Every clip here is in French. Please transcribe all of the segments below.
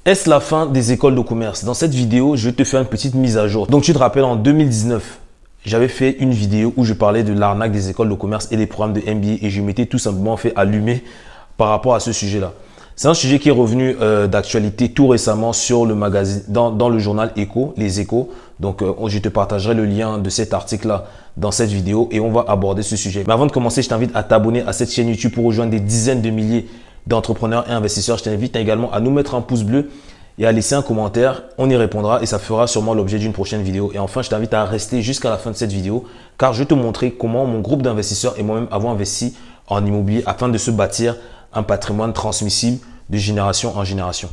Est-ce la fin des écoles de commerce? Dans cette vidéo, je vais te faire une petite mise à jour. Donc, tu te rappelles, en 2019, j'avais fait une vidéo où je parlais de l'arnaque des écoles de commerce et des programmes de MBA et je m'étais tout simplement fait allumer par rapport à ce sujet-là. C'est un sujet qui est revenu d'actualité tout récemment sur le magazine, dans le journal Echo, les Échos. Donc, je te partagerai le lien de cet article-là dans cette vidéo et on va aborder ce sujet. Mais avant de commencer, je t'invite à t'abonner à cette chaîne YouTube pour rejoindre des dizaines de milliers d'entrepreneurs et investisseurs. Je t'invite également à nous mettre un pouce bleu et à laisser un commentaire. On y répondra et ça fera sûrement l'objet d'une prochaine vidéo. Et enfin, je t'invite à rester jusqu'à la fin de cette vidéo car je vais te montrer comment mon groupe d'investisseurs et moi-même avons investi en immobilier afin de se bâtir un patrimoine transmissible de génération en génération.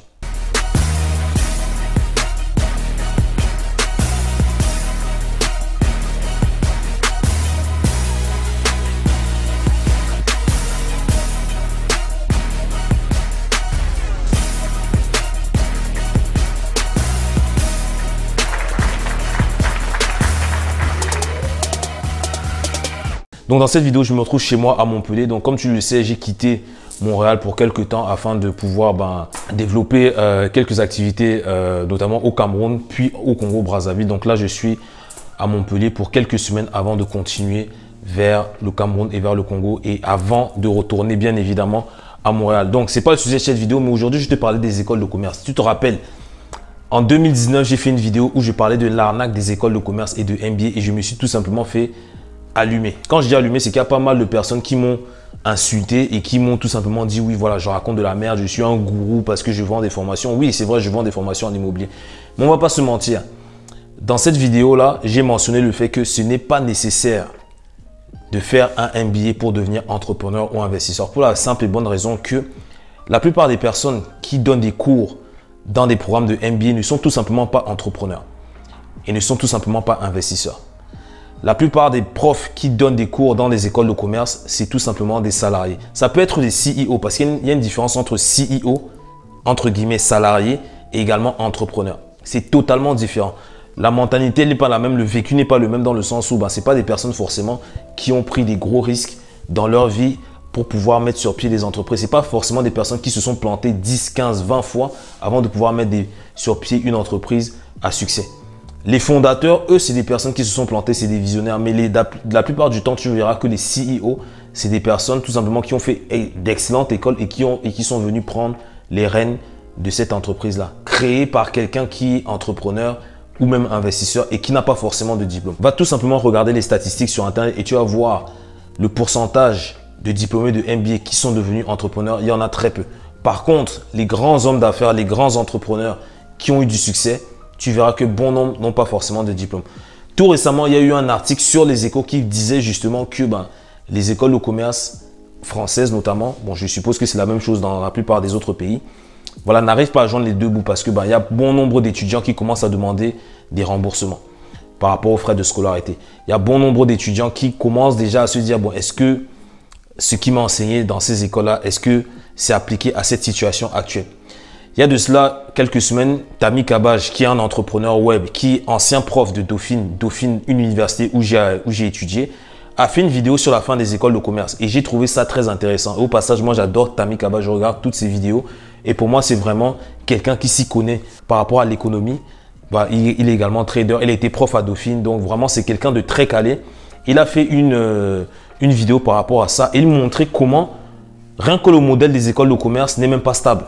Donc dans cette vidéo, je me retrouve chez moi à Montpellier. Donc comme tu le sais, j'ai quitté Montréal pour quelques temps afin de pouvoir développer quelques activités, notamment au Cameroun, puis au Congo-Brazzaville. Donc là, je suis à Montpellier pour quelques semaines avant de continuer vers le Cameroun et vers le Congo et avant de retourner bien évidemment à Montréal. Donc c'est pas le sujet de cette vidéo, mais aujourd'hui, je te parlais des écoles de commerce. Tu te rappelles, en 2019, j'ai fait une vidéo où je parlais de l'arnaque des écoles de commerce et de MBA et je me suis tout simplement fait allumé. Quand je dis allumé, c'est qu'il y a pas mal de personnes qui m'ont insulté et qui m'ont tout simplement dit oui, voilà, je raconte de la merde, je suis un gourou parce que je vends des formations. Oui, c'est vrai, je vends des formations en immobilier. Mais on ne va pas se mentir. Dans cette vidéo-là, j'ai mentionné le fait que ce n'est pas nécessaire de faire un MBA pour devenir entrepreneur ou investisseur. Pour la simple et bonne raison que la plupart des personnes qui donnent des cours dans des programmes de MBA ne sont tout simplement pas entrepreneurs et ne sont tout simplement pas investisseurs. La plupart des profs qui donnent des cours dans les écoles de commerce, c'est tout simplement des salariés. Ça peut être des CEO parce qu'il y a une différence entre CEO, entre guillemets salarié, et également entrepreneur. C'est totalement différent. La mentalité n'est pas la même, le vécu n'est pas le même dans le sens où ce n'est pas des personnes forcément qui ont pris des gros risques dans leur vie pour pouvoir mettre sur pied des entreprises. Ce n'est pas forcément des personnes qui se sont plantées 10, 15, 20 fois avant de pouvoir mettre sur pied une entreprise à succès. Les fondateurs, eux, c'est des personnes qui se sont plantées, c'est des visionnaires. Mais la plupart du temps, tu verras que les CEO, c'est des personnes tout simplement qui ont fait d'excellentes écoles et qui sont venus prendre les rênes de cette entreprise-là. Créée par quelqu'un qui est entrepreneur ou même investisseur et qui n'a pas forcément de diplôme. Va tout simplement regarder les statistiques sur Internet et tu vas voir le pourcentage de diplômés de MBA qui sont devenus entrepreneurs. Il y en a très peu. Par contre, les grands hommes d'affaires, les grands entrepreneurs qui ont eu du succès, tu verras que bon nombre n'ont pas forcément de diplôme. Tout récemment, il y a eu un article sur les Échos qui disait justement que les écoles de commerce françaises notamment, bon, je suppose que c'est la même chose dans la plupart des autres pays, voilà, n'arrivent pas à joindre les deux bouts parce que il y a bon nombre d'étudiants qui commencent à demander des remboursements par rapport aux frais de scolarité. Il y a bon nombre d'étudiants qui commencent déjà à se dire, bon, est-ce que ce qui m'a enseigné dans ces écoles-là, est-ce que c'est appliqué à cette situation actuelle? Il y a de cela quelques semaines, Tami Kabaj, qui est un entrepreneur web, qui est ancien prof de Dauphine, une université où j'ai étudié, a fait une vidéo sur la fin des écoles de commerce. Et j'ai trouvé ça très intéressant. Au passage, moi, j'adore Tami Kabaj, je regarde toutes ses vidéos. Et pour moi, c'est vraiment quelqu'un qui s'y connaît par rapport à l'économie. Il est également trader. Il a été prof à Dauphine. Donc, vraiment, c'est quelqu'un de très calé. Il a fait une vidéo par rapport à ça. Et il montrait comment, rien que le modèle des écoles de commerce n'est même pas stable.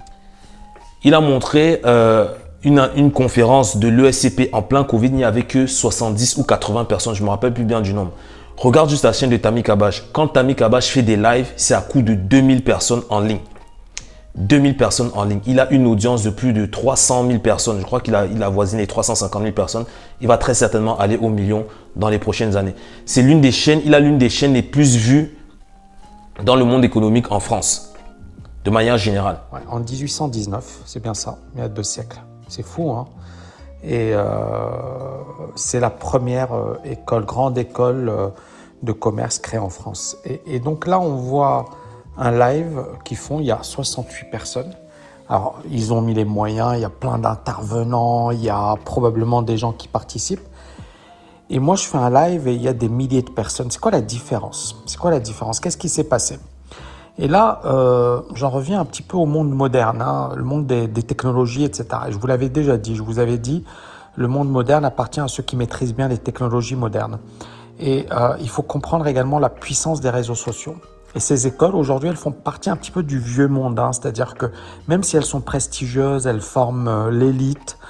Il a montré une conférence de l'ESCP en plein Covid. Il n'y avait que 70 ou 80 personnes. Je ne me rappelle plus bien du nombre. Regarde juste la chaîne de Tami Kabaj. Quand Tami Kabaj fait des lives, c'est à coût de 2000 personnes en ligne. 2000 personnes en ligne. Il a une audience de plus de 300 000 personnes. Je crois qu'il a avoisiné les 350 000 personnes. Il va très certainement aller au million dans les prochaines années. C'est l'une des chaînes, il a l'une des chaînes les plus vues dans le monde économique en France. De manière générale. Ouais, en 1819, c'est bien ça, il y a 2 siècles. C'est fou, hein? Et c'est la première grande école de commerce créée en France. Et donc là, on voit un live qu'ils font, il y a 68 personnes. Alors, ils ont mis les moyens, il y a plein d'intervenants, il y a probablement des gens qui participent. Et moi, je fais un live et il y a des milliers de personnes. C'est quoi la différence? C'est quoi la différence? Qu'est-ce qui s'est passé? Et là, j'en reviens un petit peu au monde moderne, hein, le monde des technologies, etc. Et je vous l'avais déjà dit, je vous avais dit, le monde moderne appartient à ceux qui maîtrisent bien les technologies modernes. Et il faut comprendre également la puissance des réseaux sociaux. Et ces écoles, aujourd'hui, elles font partie un petit peu du vieux monde, hein, c'est-à-dire que même si elles sont prestigieuses, elles forment l'élite,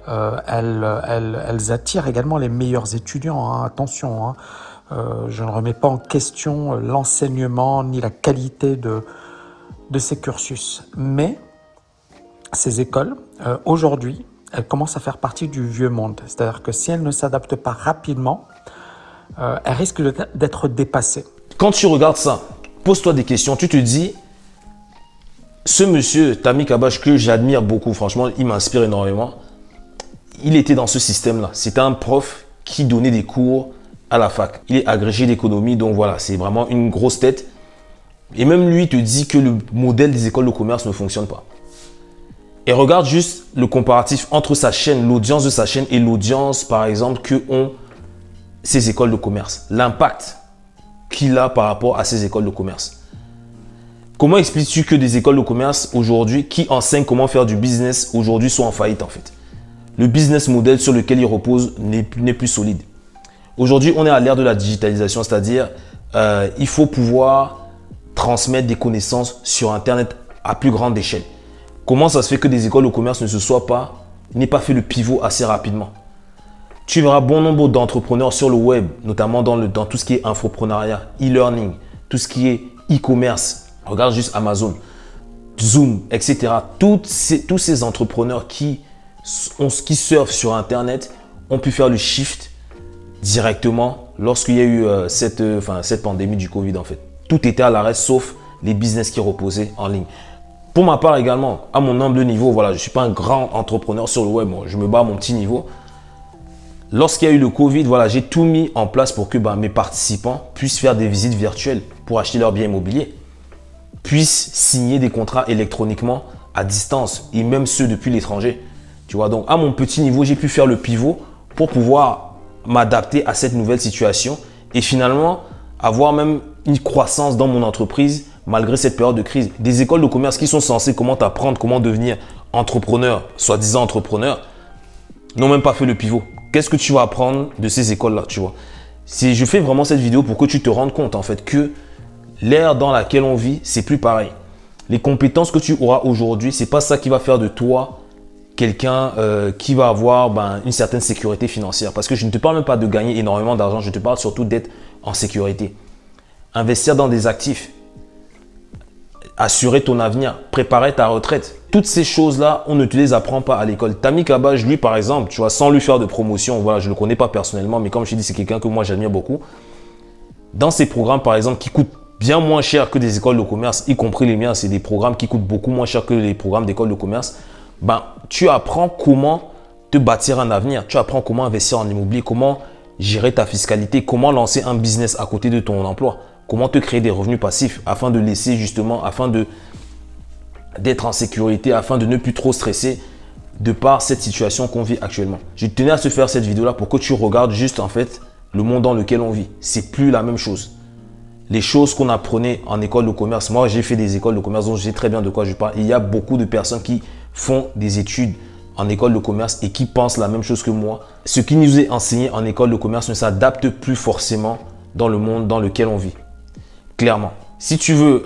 elles attirent également les meilleurs étudiants, hein, attention, hein. Je ne remets pas en question l'enseignement ni la qualité de ces cursus. Mais ces écoles, aujourd'hui, elles commencent à faire partie du vieux monde. C'est-à-dire que si elles ne s'adaptent pas rapidement, elles risquent d'être dépassées. Quand tu regardes ça, pose-toi des questions. Tu te dis, ce monsieur, Tammy Kabash, que j'admire beaucoup, franchement, il m'inspire énormément. Il était dans ce système-là. C'était un prof qui donnait des cours à la fac. Il est agrégé d'économie, donc voilà, c'est vraiment une grosse tête. Et même lui te dit que le modèle des écoles de commerce ne fonctionne pas. Et regarde juste le comparatif entre sa chaîne, l'audience de sa chaîne et l'audience, par exemple, que ont ces écoles de commerce. L'impact qu'il a par rapport à ces écoles de commerce. Comment expliques-tu que des écoles de commerce aujourd'hui qui enseignent comment faire du business aujourd'hui sont en faillite en fait? Le business model sur lequel ils reposent n'est plus solide. Aujourd'hui, on est à l'ère de la digitalisation, c'est-à-dire il faut pouvoir transmettre des connaissances sur Internet à plus grande échelle. Comment ça se fait que des écoles de commerce n'aient pas fait le pivot assez rapidement? Tu verras bon nombre d'entrepreneurs sur le web, notamment dans tout ce qui est infopreneuriat, e-learning, tout ce qui est e-commerce. Regarde juste Amazon, Zoom, etc. Tous ces entrepreneurs qui surfent sur Internet ont pu faire le shift directement lorsqu'il y a eu cette pandémie du Covid en fait. Tout était à l'arrêt sauf les business qui reposaient en ligne. Pour ma part également, à mon humble niveau, voilà, je ne suis pas un grand entrepreneur sur le web, moi, je me bats à mon petit niveau. Lorsqu'il y a eu le Covid, voilà, j'ai tout mis en place pour que mes participants puissent faire des visites virtuelles pour acheter leurs biens immobiliers, puissent signer des contrats électroniquement à distance et même ceux depuis l'étranger. Tu vois, donc à mon petit niveau, j'ai pu faire le pivot pour pouvoir m'adapter à cette nouvelle situation et finalement avoir même une croissance dans mon entreprise malgré cette période de crise. Des écoles de commerce qui sont censées comment t'apprendre comment devenir entrepreneur, soi-disant entrepreneur, n'ont même pas fait le pivot. Qu'est-ce que tu vas apprendre de ces écoles-là, tu vois? Je fais vraiment cette vidéo pour que tu te rendes compte en fait que l'ère dans laquelle on vit, c'est plus pareil. Les compétences que tu auras aujourd'hui, c'est pas ça qui va faire de toi quelqu'un qui va avoir une certaine sécurité financière. Parce que je ne te parle même pas de gagner énormément d'argent, je te parle surtout d'être en sécurité. Investir dans des actifs, assurer ton avenir, préparer ta retraite. Toutes ces choses-là, on ne te les apprend pas à l'école. Tammy Kabash, lui par exemple, tu vois, sans lui faire de promotion, voilà, je ne le connais pas personnellement, mais comme je t'ai dit, c'est quelqu'un que moi j'admire beaucoup. Dans ces programmes par exemple qui coûtent bien moins cher que des écoles de commerce, y compris les miens, c'est des programmes qui coûtent beaucoup moins cher que les programmes d'école de commerce. Tu apprends comment te bâtir un avenir, tu apprends comment investir en immobilier, comment gérer ta fiscalité, comment lancer un business à côté de ton emploi, comment te créer des revenus passifs afin de laisser justement, afin d'être en sécurité, afin de ne plus trop stresser de par cette situation qu'on vit actuellement. Je tenais à se faire cette vidéo-là pour que tu regardes juste en fait le monde dans lequel on vit. C'est plus la même chose. Les choses qu'on apprenait en école de commerce, moi j'ai fait des écoles de commerce donc je sais très bien de quoi je parle. Il y a beaucoup de personnes qui font des études en école de commerce et qui pensent la même chose que moi. Ce qui nous est enseigné en école de commerce ne s'adapte plus forcément dans le monde dans lequel on vit. Clairement. Si tu veux,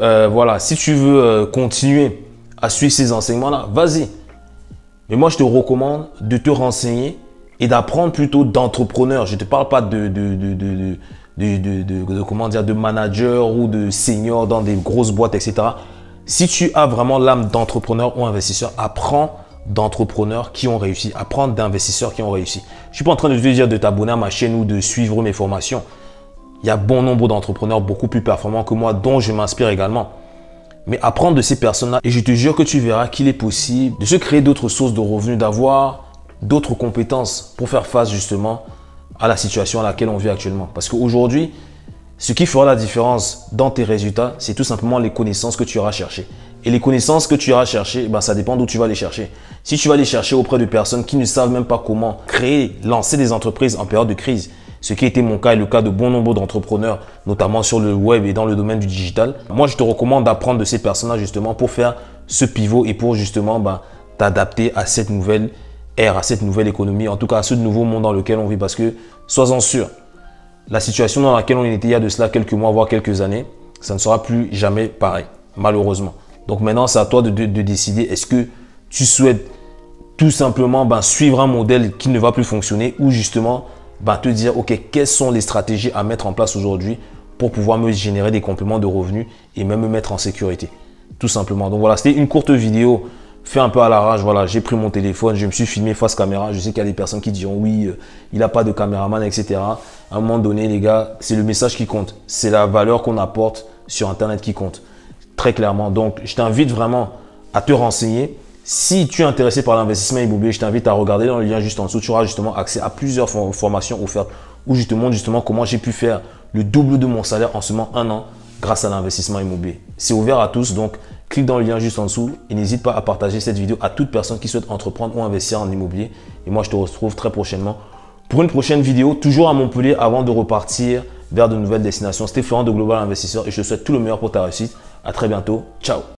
continuer à suivre ces enseignements-là, vas-y. Mais moi, je te recommande de te renseigner et d'apprendre plutôt d'entrepreneurs. Je ne te parle pas de manager ou de senior dans des grosses boîtes, etc. Si tu as vraiment l'âme d'entrepreneur ou investisseur, apprends d'entrepreneurs qui ont réussi. Apprends d'investisseurs qui ont réussi. Je ne suis pas en train de te dire de t'abonner à ma chaîne ou de suivre mes formations. Il y a bon nombre d'entrepreneurs beaucoup plus performants que moi, dont je m'inspire également. Mais apprendre de ces personnes-là, et je te jure que tu verras qu'il est possible de se créer d'autres sources de revenus, d'avoir d'autres compétences pour faire face justement à la situation à laquelle on vit actuellement. Parce qu'aujourd'hui, ce qui fera la différence dans tes résultats, c'est tout simplement les connaissances que tu auras cherchées. Et les connaissances que tu auras cherchées, ça dépend d'où tu vas les chercher. Si tu vas les chercher auprès de personnes qui ne savent même pas comment créer, lancer des entreprises en période de crise, ce qui a été mon cas et le cas de bon nombre d'entrepreneurs, notamment sur le web et dans le domaine du digital. Moi, je te recommande d'apprendre de ces personnes-là justement pour faire ce pivot et pour justement t'adapter à cette nouvelle ère, à cette nouvelle économie, en tout cas à ce nouveau monde dans lequel on vit. Parce que, sois-en sûr, la situation dans laquelle on était il y a de cela quelques mois, voire quelques années, ça ne sera plus jamais pareil, malheureusement. Donc maintenant, c'est à toi de décider, est-ce que tu souhaites tout simplement suivre un modèle qui ne va plus fonctionner ou justement te dire, ok, quelles sont les stratégies à mettre en place aujourd'hui pour pouvoir me générer des compléments de revenus et même me mettre en sécurité, tout simplement. Donc voilà, c'était une courte vidéo fait un peu à l'arrache. Voilà, j'ai pris mon téléphone, je me suis filmé face caméra. Je sais qu'il y a des personnes qui diront oui, il n'a pas de caméraman, etc. À un moment donné, les gars, c'est le message qui compte. C'est la valeur qu'on apporte sur Internet qui compte, très clairement. Donc, je t'invite vraiment à te renseigner. Si tu es intéressé par l'investissement immobilier, je t'invite à regarder dans le lien juste en dessous. Tu auras justement accès à plusieurs formations offertes où je te montre justement comment j'ai pu faire le double de mon salaire en seulement 1 an grâce à l'investissement immobilier. C'est ouvert à tous, donc clique dans le lien juste en dessous et n'hésite pas à partager cette vidéo à toute personne qui souhaite entreprendre ou investir en immobilier. Et moi, je te retrouve très prochainement pour une prochaine vidéo, toujours à Montpellier avant de repartir vers de nouvelles destinations. C'était Florent de Global Investisseur et je te souhaite tout le meilleur pour ta réussite. À très bientôt. Ciao.